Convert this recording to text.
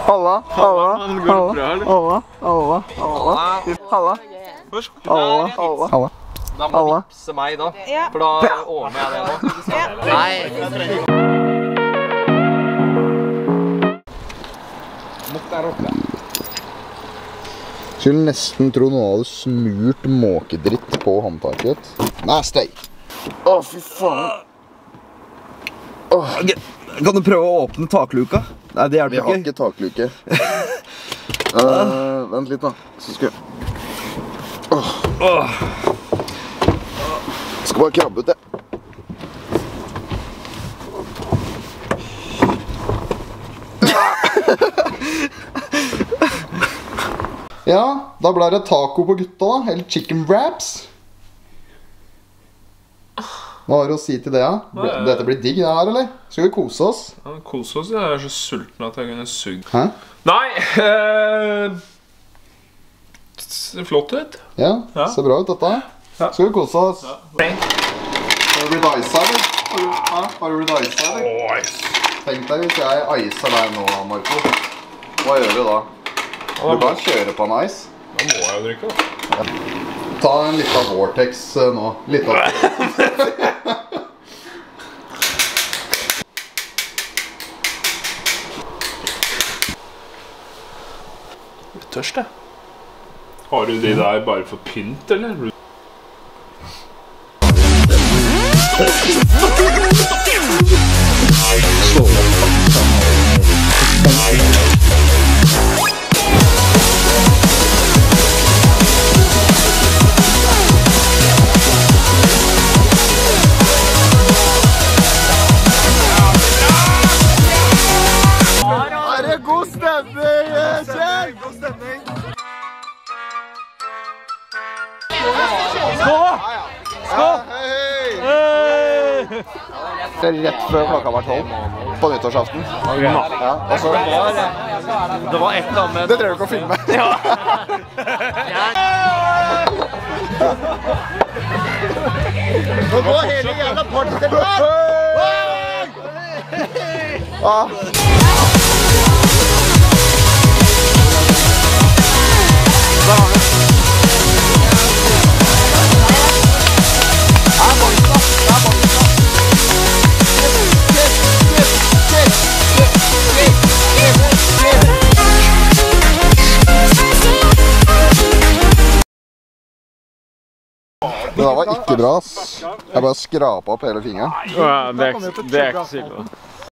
Halla. Da må du vipse meg da, for da ordner jeg det nå. Nei. Skulle nesten tro noen hadde smurt måkedritt på håndtaket. Nasty! Å, fy faen! Kan du prøve å åpne takluka? Nei, det hjelper ikke. Vi har ikke takluke. Vent litt da, så skal jeg... Skal bare krabbe ut det. Ja, da ble det taco på gutta da, eller chicken wraps. Hva har du å si til det, ja? Dette blir digg det her, eller? Skal vi kose oss? Ja, kose oss, jeg er så sulten at jeg kunne sugd. Hæ? Nei, ser flott ut. Ja, ser bra ut dette. Skal vi kose oss? Har du blitt isa, eller? Har du blitt isa, eller? Tenk deg hvis jeg iser deg nå, Marco. Hva gjør du da? Du kan kjøre på en ice. Da må jeg jo drikke da. Ta en liten vortex nå. Litt av. Tørst, jeg. Har du de der bare for pynt, eller? Rett før klokka var 12 på nyttårsaften. Ja, og så... Det var et eller annet med... Det trenger du ikke å filme. Nå går hele jævla parten til bak! Det der var ikke bra, ass. Jeg bare skrapet opp hele fingeren. Det er ikke sikkert.